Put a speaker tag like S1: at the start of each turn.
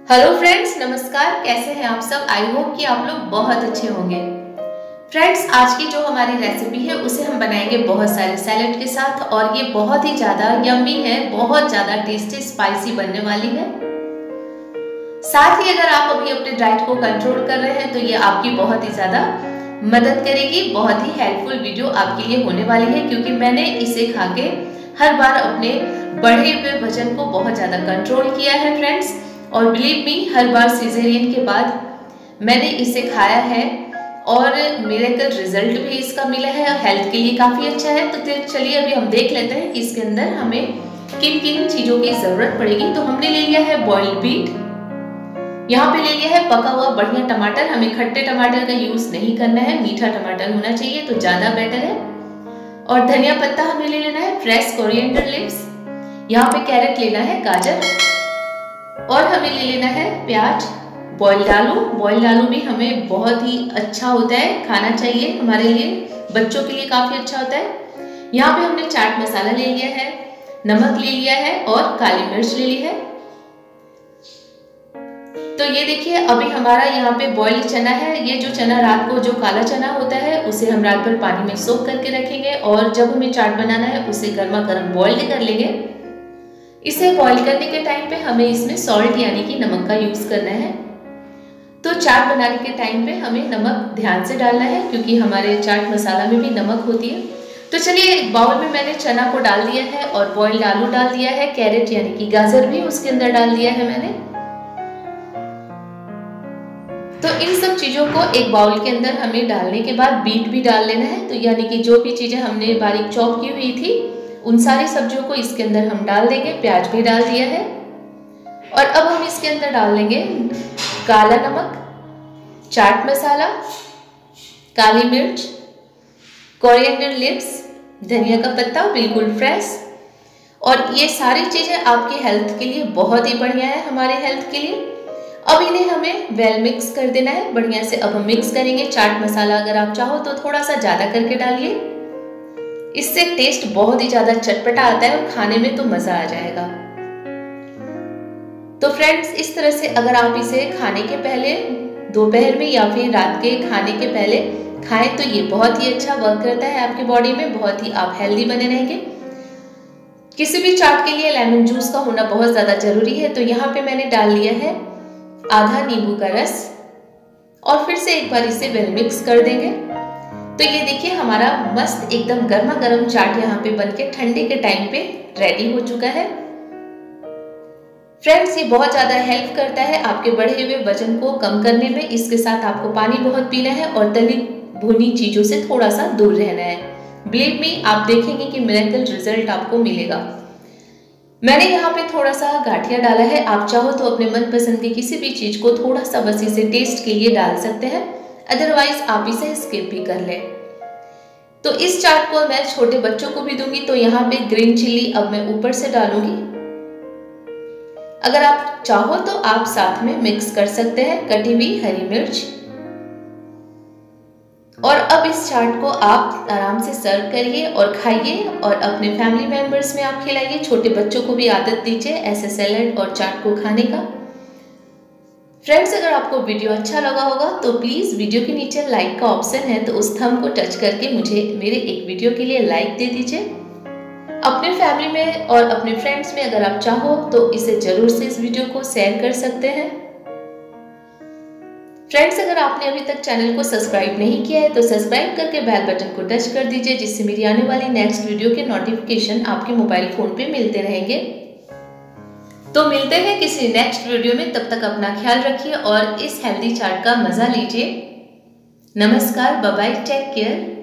S1: Hello friends, नमस्कार। कैसे हैं आप सब? आई होप कि आप लोग बहुत अच्छे होंगे। फ्रेंड्स, आज की जो हमारी रेसिपी है उसे हम बनाएंगे बहुत सारे सैलेड के साथ और ये बहुत ही ज्यादा यम्मी है, बहुत ज्यादा टेस्टी स्पाइसी बनने वाली है। साथ ही अगर आप अभी अपने डाइट को कंट्रोल कर रहे हैं तो ये आपकी बहुत ही ज्यादा मदद करेगी। बहुत ही हेल्पफुल वीडियो आपके लिए होने वाली है क्योंकि मैंने इसे खा के हर बार अपने बढ़े हुए वजन को बहुत ज्यादा कंट्रोल किया है फ्रेंड्स। और बिलीव मी, हर बार सिजेरियन के बाद मैंने इसे खाया है और मिरेकल रिजल्ट भी इसका मिला है और हेल्थ के लिए काफी अच्छा है। तो चलिए अभी हम देख लेते हैं कि इसके अंदर हमें किन किन चीजों की जरूरत पड़ेगी। तो हमने ले लिया है बॉइल्ड बीट, यहाँ पे ले लिया है पका हुआ बढ़िया टमाटर। हमें खट्टे टमाटर का यूज नहीं करना है, मीठा टमाटर होना चाहिए तो ज्यादा बेटर है। और धनिया पत्ता हमें ले लेना है, फ्रेश कोरिएंडर लीव्स। यहाँ पे कैरेट लेना है, गाजर, और हमें ले लेना है प्याज। बॉइल्ड आलू, बॉइल्ड आलू भी हमें बहुत ही अच्छा होता है, खाना चाहिए हमारे लिए, बच्चों के लिए काफी अच्छा होता है। यहाँ पे हमने चाट मसाला ले लिया है, नमक ले लिया है और काली मिर्च ले ली है। तो ये देखिए अभी हमारा यहाँ पे बॉइल्ड चना है। ये जो चना रात को जो काला चना होता है उसे हम रात भर पानी में सोक करके रखेंगे और जब हमें चाट बनाना है उसे गर्मा गर्म बॉइल्ड कर लेंगे। इसे बॉईल करने के टाइम पे हमें इसमें सॉल्ट यानी कि नमक का यूज करना है। तो चाट बनाने के टाइम पे हमें नमक ध्यान से डालना है क्योंकि हमारे चाट मसाला में भी नमक होती है। तो चलिए एक बाउल में मैंने चना को डाल दिया है और बॉइल्ड आलू डाल दिया है, कैरेट यानी कि गाजर भी उसके अंदर डाल दिया है मैंने। तो इन सब चीजों को एक बाउल के अंदर हमें डालने के बाद बीट भी डाल लेना है। तो यानी कि जो भी चीजें हमने बारीक चॉप की हुई थी उन सारी सब्जियों को इसके अंदर हम डाल देंगे। प्याज भी डाल दिया है और अब हम इसके अंदर डाल देंगे काला नमक, चाट मसाला, काली मिर्च, कोरिएंडर लीव्स, धनिया का पत्ता बिल्कुल फ्रेश। और ये सारी चीजें आपके हेल्थ के लिए बहुत ही बढ़िया है, हमारे हेल्थ के लिए। अब इन्हें हमें वेल मिक्स कर देना है बढ़िया से। अब हम मिक्स करेंगे। चाट मसाला अगर आप चाहो तो थोड़ा सा ज्यादा करके डालिए, इससे टेस्ट बहुत ही ज्यादा चटपटा आता है और खाने में तो मजा आ जाएगा। तो फ्रेंड्स, इस तरह से अगर आप इसे खाने के पहले, दोपहर में या फिर रात के खाने के पहले खाएं तो ये बहुत ही अच्छा वर्क करता है आपकी बॉडी में, बहुत ही आप हेल्दी बने रहेंगे। किसी भी चाट के लिए लेमन जूस का होना बहुत ज्यादा जरूरी है। तो यहाँ पे मैंने डाल लिया है आधा नींबू का रस और फिर से एक बार इसे वेल मिक्स कर देंगे। तो ये देखिए हमारा मस्त एकदम गर्मा गर्म चाट यहाँ पे बनके ठंडे के टाइम पे रेडी हो चुका है। फ्रेंड्स, ये बहुत ज्यादा हेल्प करता है आपके बढ़े हुए वजन को कम करने में। इसके साथ आपको पानी बहुत पीना है और तली भुनी चीजों से थोड़ा सा दूर रहना है। बिलीव मी, आप देखेंगे कि मिरेकल रिजल्ट आपको मिलेगा। मैंने यहाँ पे थोड़ा सा गाठिया डाला है, आप चाहो तो अपने मनपसंद की किसी भी चीज को थोड़ा सा बस इसे टेस्ट के लिए डाल सकते हैं, अदरवाइज आप इसे स्किप भी कर लें। तो इस चाट को मैं छोटे बच्चों को भी दूंगी। तो यहाँ पे ग्रीन चिल्ली अब मैं ऊपर से डालूंगी। अगर आप चाहो तो आप साथ में मिक्स कर सकते हैं कटी हुई हरी मिर्च। और अब इस चाट को आप आराम से सर्व करिए और खाइए और अपने फैमिली मेंबर्स में आप खिलाइए। छोटे बच्चों को भी आदत दीजिए ऐसे सैलेड और चाट को खाने का। फ्रेंड्स, अगर आपको वीडियो अच्छा लगा होगा तो प्लीज वीडियो के नीचे लाइक का ऑप्शन है, तो उस थंब को टच करके मुझे मेरे एक वीडियो के लिए लाइक दे दीजिए। अपने फैमिली में और अपने फ्रेंड्स में अगर आप चाहो तो इसे जरूर से इस वीडियो को शेयर कर सकते हैं। फ्रेंड्स, अगर आपने अभी तक चैनल को सब्सक्राइब नहीं किया है तो सब्सक्राइब करके बेल बटन को टच कर दीजिए, जिससे मेरी आने वाली नेक्स्ट वीडियो के नोटिफिकेशन आपके मोबाइल फोन पे मिलते रहेंगे। तो मिलते हैं किसी नेक्स्ट वीडियो में, तब तक अपना ख्याल रखिए और इस हेल्दी चाट का मजा लीजिए। नमस्कार, बाय बाय, टेक केयर।